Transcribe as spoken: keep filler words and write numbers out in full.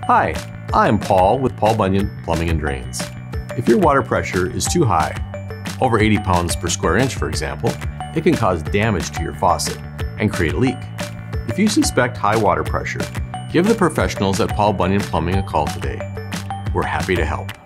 Hi, I'm Paul with Paul Bunyan Plumbing and Drains. If your water pressure is too high, over eighty pounds per square inch for example, it can cause damage to your faucet and create a leak. If you suspect high water pressure, give the professionals at Paul Bunyan Plumbing a call today. We're happy to help.